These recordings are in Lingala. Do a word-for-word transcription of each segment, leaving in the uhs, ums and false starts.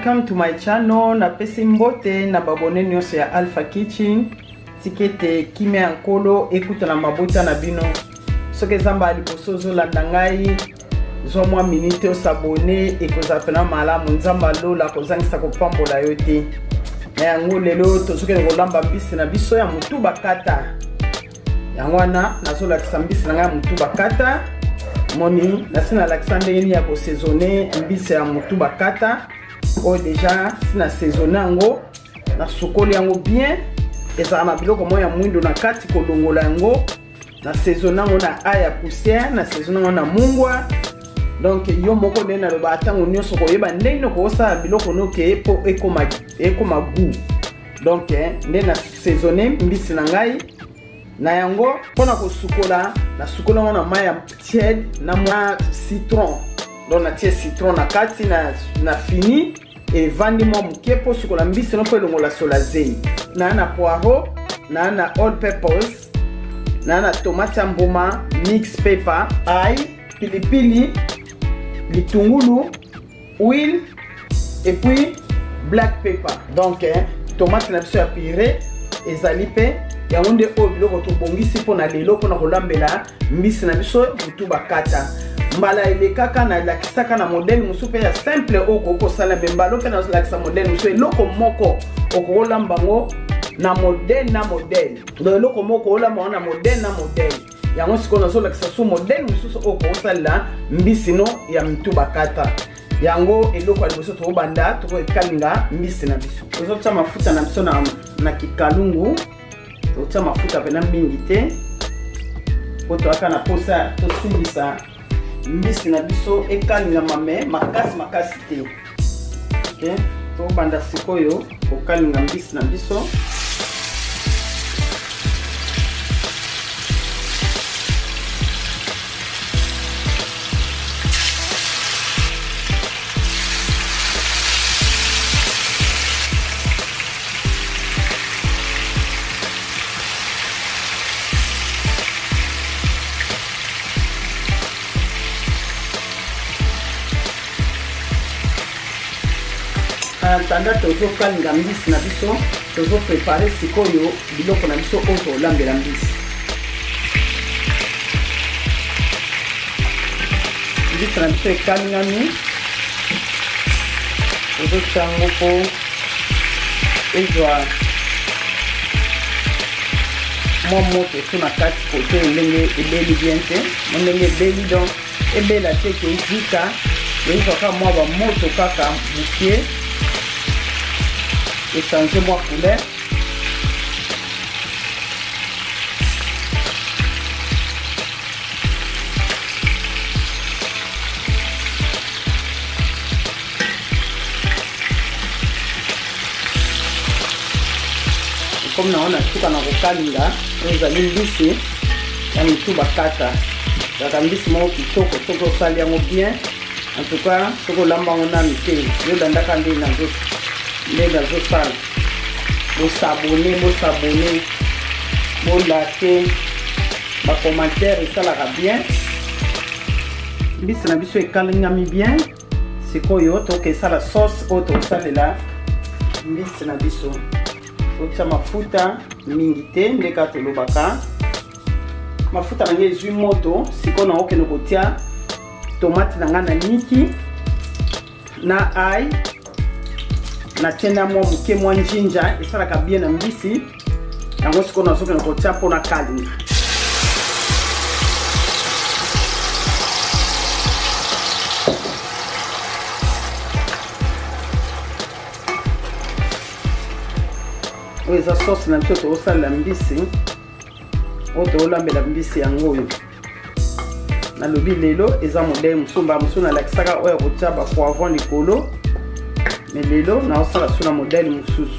welcome to my channel. Na pesi mbote na babone nyonso ya Alpha Kitchen. Tikete kime ankolo ekuta na mabota na bino. Soke zamba aliposo zo landa ngai. Zo mwa minute osabone ekoza pena malamu nzamba lola kozangisa kopambola yo te. Na yango lelo tozoke ngolamba mbisi na biso ya mutu bakata. Yango wana nazolakisa mbisi na ngai mutu bakata. Moni nasina Alexandre yeni ya ko saisonner mbisi ya mutu bakata. O déjà sina saisonner yango na sukoli yango bien. Eza na biloko moya mwindo na kati kodongola yango. Na saisonner yango na aya poussière, na saisonner yango na mungwa. Donc yo moko ndena lo batango nyonso koyeba ndenge ko sa biloko noke epo ekoma ekoma goût. Donc ndena saisonner mbisi na ngai na yango pona ko sukola na sukola na maya tiède na mwa citron. Donc na tie citron na kati na na fini et vandi mo mkepo sukola mbisi no pe longola solazei. Na na poireau, na na all peppers, na na tomate mboma, mix pepper, ail, pilipili, litungulu, huile et puis black pepper. Donc hein, tomate na biso ya purée ezali pe ya onde o biloko to bongisi pona lelo pona kolambela mbisi na biso mutu bakata. Mbala ile kaka na lakisaka na modèle musu pe ya simple oko oko sala bembalo pe na lakisa modèle musu eloko moko oko lambango na modèle na modèle. Do eloko moko olamba na modèle na modèle. Yango siko na so lakisa su modèle musu oko sala mbisi no ya mutu bakata. Yango eloko aliboso to banda to ekalinga mbisi na biso. Ozotsa mafuta na biso na na kikalungu. Ozotsa mafuta pena mingi te. Poto aka na posa to simbisa mbisi na biso ekalinga mame makasi makasi te. OK? To banda sikoyo okalinga mbisi na biso. Tanda tozo kalinga mbisi na biso tozo préparer sikoyo biloko na biso oto lambela mbisi. Mbisi na biso kalinga ni tozo chango po ezwa mo moto suna kati kote ndenge ebeli bien te ndenge ebeli donc ebela te ke izika yezo ka mo ba moto kaka bukie et changer moi couleur. Comme on a tout à kokalinga, nous allons mbisi ya mutu bakata. Ya mbisi mo kitoko toko sali yango bien. En tout cas, toko lamba ona mike. Yo dandaka ndi na zo. Les dans sale vous s'abonner vous s'abonner vous liker ma commentaire et ça la bien bis na biso ekalinga mi bien c'est quoi yo to que ça la sauce auto ça là bis na biso otsa mafuta mingi te ndeka to lobaka mafuta na ngezi moto siko na okeno kotia tomate na ngana niki na ail na tena mo muke mo njinja esala ka bien na mbisi yango siko na soka na kotia pona kalinga. Oza sauce na mtoto osala mbisi oto olambela mbisi yango yo na lobi lelo eza modèle musumba musuna lakisaka oya kotia ba poivron likolo. Mais lelo na osala suna modèle mususu.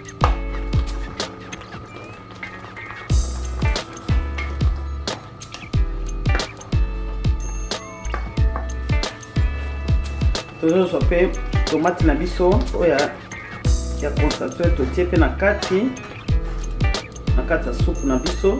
Tozo sope tomate na biso oya ya concentré to tie pe na kati na kati ya soupe na biso.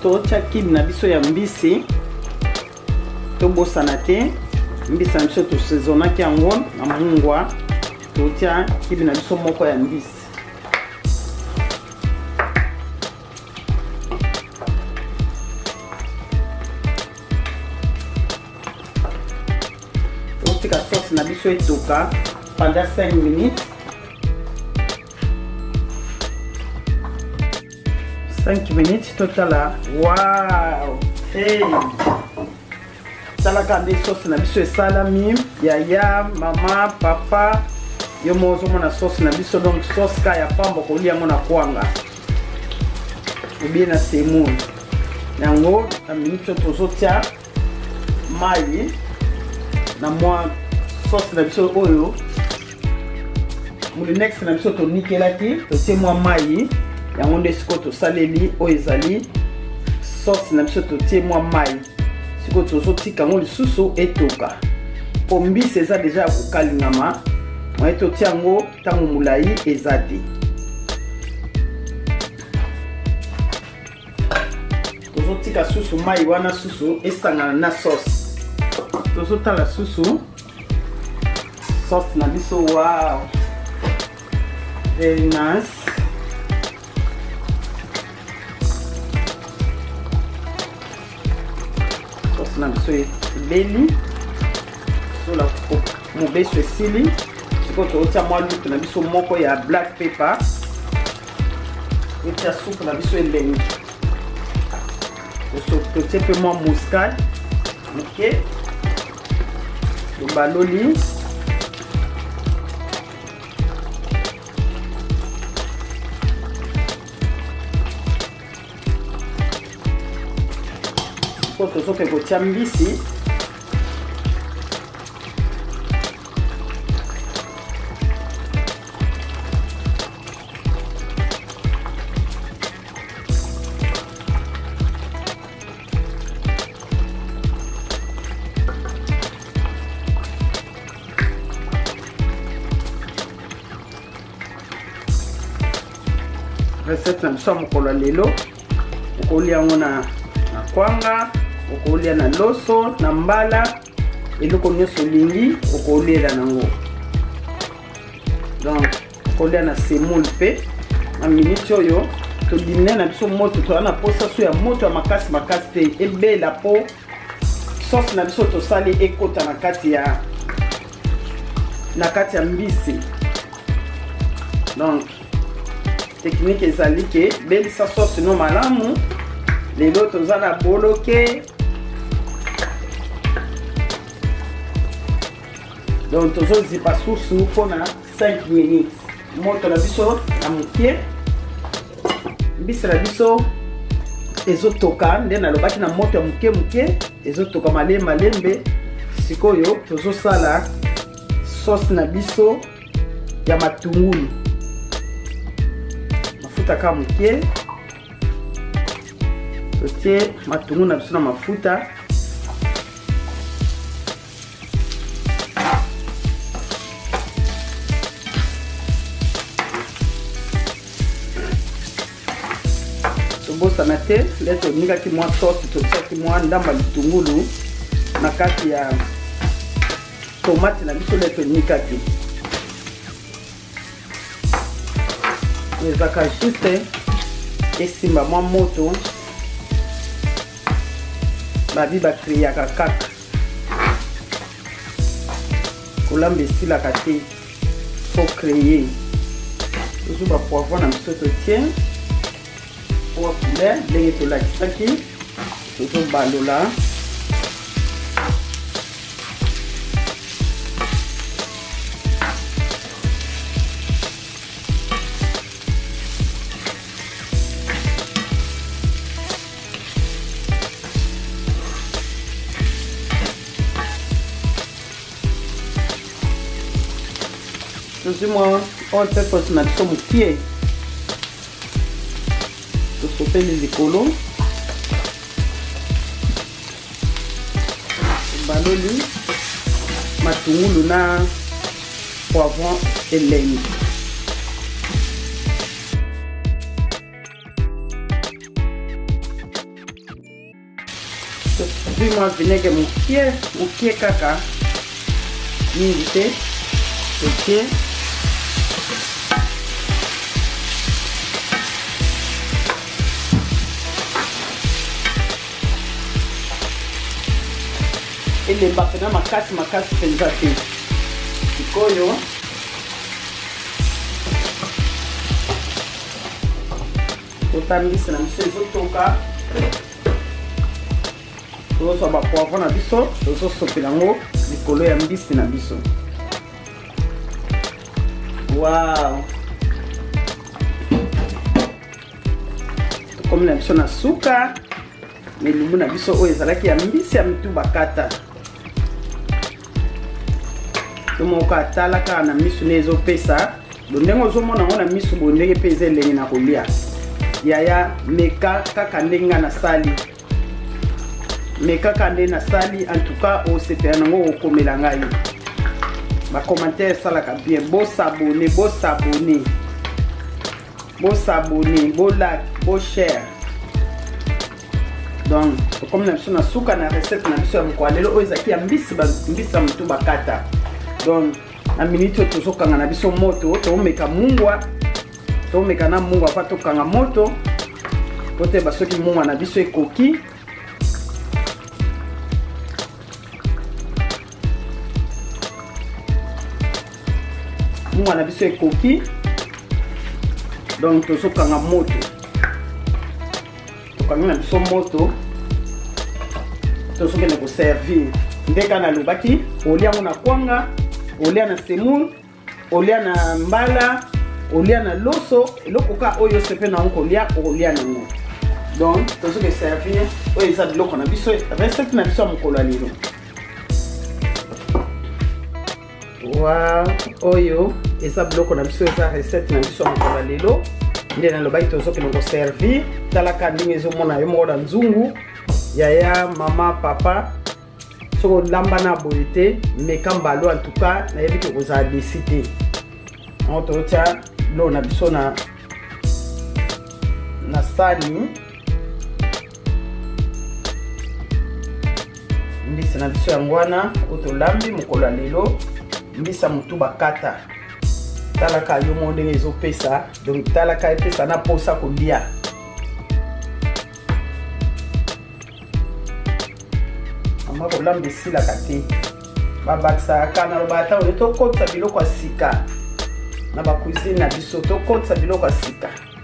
totia kibi na biso ya mbisi tobosana te mbisi na biso tosezonaki yango na mungwa totia kibi na biso moko ya mbisi totika sauce na biso etoka pendant cinq minutes cinq minutes totala. Wow, hey, salaka nde sauce na biso esalami yaya mama papa yo mozo mona sauce na biso donc sauce ka ya pamba kolia yango na kwanga ubie na semoule yango na minute tozotia mai na mwa sauce na biso oyo muli next na biso tonikelaki totie mwa mai yango nde siko tosaleli oyo ezali sauce na biso totie mwa mai siko tozotika yango lisusu etoka po mbisi eza deja ya kokalingama mwaye totia yango ntango molai eza te tozotika susu mai wana susu esangana na sauce tozotala susu sauce na biso. Wow, very nice. Sauce na biso ebeli sola mobeso esili siko totia mwa lutu na biso moko ya black pepper totia supu na biso elengi totie mpe mwa muscade moke tobaloli siko tozoke kotia mbisi recette na biso mokolo lelo okolia yango na na kwanga okolia na loso na mbala eloko nyonso lingi okoliela nango donc okolia na semoule pe na minute oyo todine na biso moto toza na posa so ya moto ya makasi makasi te ebela po sauce na biso tosali ekota na kati ya na kati ya mbisi donc technique ezali ke belisa sauce no malamu lelo toza na boloke donc tozozipa susu mpona cinq minutes moto na biso na mokie mbisi na biso ezotoka nde nalobaki na moto ya moke moke ezotoka malembe malembe sikoyo tozosala sauce na biso ya matungulu mafuta ka moke totie matungulu na biso na mafuta tobosana te nde tonikaki mwa sauce totiaki mwa ndamba litungulu na kati ya tomate na biso nde tonikaki ezaka juste esimba mwa moto babi bakreaka kaka kolamba esilaka te fo kreye tozu bapoivron na biso totie pour poulet ndenge tolakisaki tozobalola tozimwa oyo peppers na biso mokie tosopeli likolo baloli matungulu na poivron elengi tozwi mwa vinaigre mokie mokie kaka mingi te totie elemba pena makasi makasi mpenza te. Sikoyo tota mbisi na biso ezotoka, tozoswa bapoivron na biso tozosopela yango likolo ya mbisi na biso. Wow, tokomi na biso na suka melumu na biso oyo ezalaki ya mbisi ya mitu bakata. Tomoko atala kaka na misu ne ezopesa do ndenge ozomona ngo na misu bo ndenge mpe eza elenge na kolia. Yaya meka kaka ndenge na sali meka kaka ndenge na sali. En tout cas osepela nango okomela ngai. Ba commentaire salaka bien, beau s'abonner, beau s'abonner, beau s'abonner, beau like, beau share. Donc comme na biso na suka na recette na biso ya mkwalelo oyo ezaki ya mbisi ba mbisi ya mutu bakata. Donc na minute tozokanga na biso moto tomeka mungwa tomeka na mungwa pa tokanga moto pote basoki mungwa na biso ekoki. Mungwa na biso ekoki, donc tozokanga moto tokanga na biso moto tozokende koservir ndeka na lobaki olia ngo na kwanga, olia na semoule, olia na mbala, olia na loso, eloko ka oyo sepe na ngo olia olia nango. Donc tozoke servir oyo eza biloko na biso recette na biso mokolo lelo. Wow, oyo eza biloko na biso eza recette na biso mokolo lelo. Nde na lobaki tozoke ngo servir talaka ndenge ezomona yo moko na nzungu yaya mama papa soko lamba na boyete meka mbalo. En tout cas na yebi ke koza décider on totia lo na biso na na sani mbisi na biso yangwana otolambi mokolo lelo mbisa mutu bakata talaka yo mo ndenge ezopesa. Donc talaka epesa na posa kolia. Ama kolamba esilaka te babakisaka kana lobata oyo tokotisa biloko ya sika na bacuisine na biso tokotisa biloko ya sika.